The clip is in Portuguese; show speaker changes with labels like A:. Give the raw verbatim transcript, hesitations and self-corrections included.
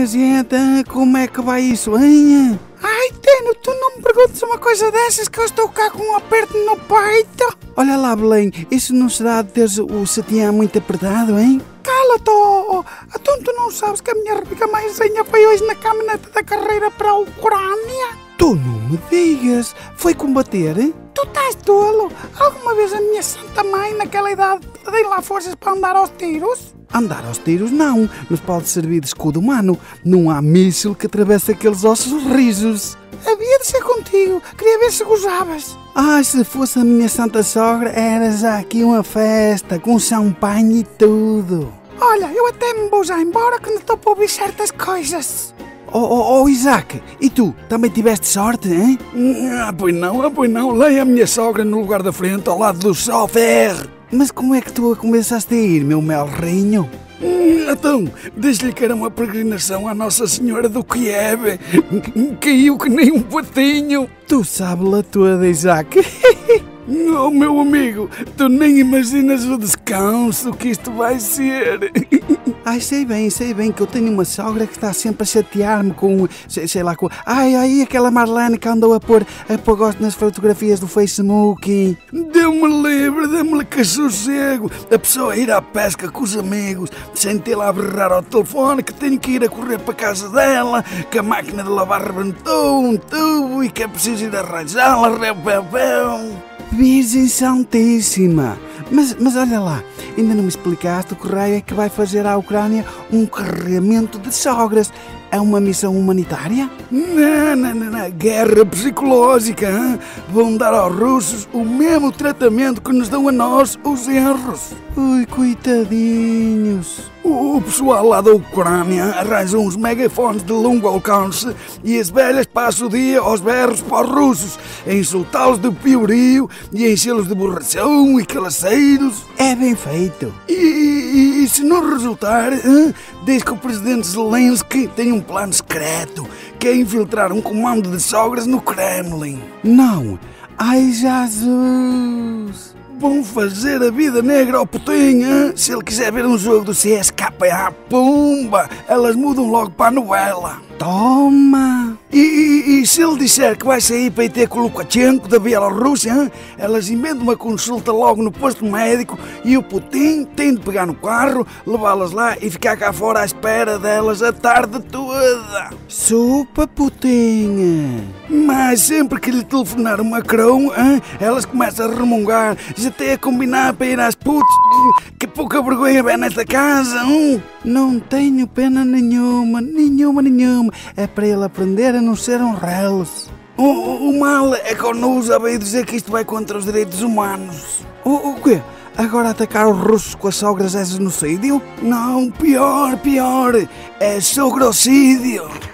A: minha gente, como é que vai isso, hein? Ai, Teno, tu não me perguntes uma coisa dessas que eu estou cá com um aperto no peito. Olha lá, Belém, isso não será de teres o sutiã muito apertado, hein? Cala-te, oh, oh. Então tu não sabes que a minha rubrica maisinha foi hoje na caminhonete da carreira para a Ucrânia? Tu não me digas, foi combater? Tu estás tolo? Alguma vez a minha santa mãe, naquela idade, dei lá forças para andar aos tiros? Andar aos tiros não, mas pode servir de escudo humano. Não há míssil que atravesse aqueles ossos rijos. Havia de ser contigo, queria ver se gozavas. Ai, se fosse a minha santa sogra, era já aqui uma festa, com champanhe e tudo. Olha, eu até me vou já embora que não estou para ouvir certas coisas. Oh, oh, oh, Isaac, e tu, também tiveste sorte, hein?
B: Ah, pois não, ah, pois não, leia a minha sogra no lugar da frente, ao lado do chofer.
A: Mas como é que tu começaste a ir, meu melrinho?
B: Hum, então, diz-lhe que era uma peregrinação à Nossa Senhora do Kiev. Caiu que nem um patinho.
A: Tu sabes-la toda, Isaac.
B: Oh, meu amigo, tu nem imaginas o descanso que isto vai ser.
A: Ai, sei bem, sei bem que eu tenho uma sogra que está sempre a chatear-me com, sei, sei lá, com... Ai, ai, aquela Marlene que andou a pôr, a pôr gosto nas fotografias do Facebook.
B: Deu-me livre, deu-me que sossego. A pessoa ir à pesca com os amigos, sem ter lá a berrar ao telefone, que tenho que ir a correr para a casa dela, que a máquina de lavar rebentou um tubo e que é preciso ir arranjá-la, repepão.
A: Virgem Santíssima! Mas, mas olha lá, ainda não me explicaste o que raio é que vai fazer à Ucrânia um carregamento de sogras. É uma missão humanitária?
B: Não, não, não, não. Guerra psicológica. Hein? Vão dar aos russos o mesmo tratamento que nos dão a nós os erros.
A: Ui, coitadinhos.
B: O pessoal lá da Ucrânia arranja uns megafones de longo alcance e as velhas passam o dia aos berros para os russos, a insultá-los de piorio e a enchê-los de borração e calaceiros.
A: É bem feito.
B: E, e, e se não resultar, hein, diz que o presidente Zelensky tem um plano secreto, que é infiltrar um comando de sogras no Kremlin.
A: Não. Ai, Jesus.
B: Vão fazer a vida negra ao Putin, hein? Se ele quiser ver um jogo do C S K A, pumba, elas mudam logo para a novela.
A: Toma!
B: E, e, e se ele disser que vai sair para ir ter com o Lukashenko da Bielorrússia, hein? Elas inventam uma consulta logo no posto médico e o Putin tem de pegar no carro, levá-las lá e ficar cá fora à espera delas a tarde toda.
A: Supa, Putin!
B: Mas sempre que lhe telefonar o Macron, hein? Elas começam a remungar, já até a combinar para ir às putas. Que pouca vergonha vem nesta casa, hein?
A: Não tenho pena nenhuma, nenhuma, nenhuma. É para ele aprender a não ser um reles.
B: O, o, o mal é que o Nusa veio dizer que isto vai contra os direitos humanos.
A: O, o quê? Agora atacar os russos com as sogras é genocídio?
B: Não, pior, pior. É sogrocídio.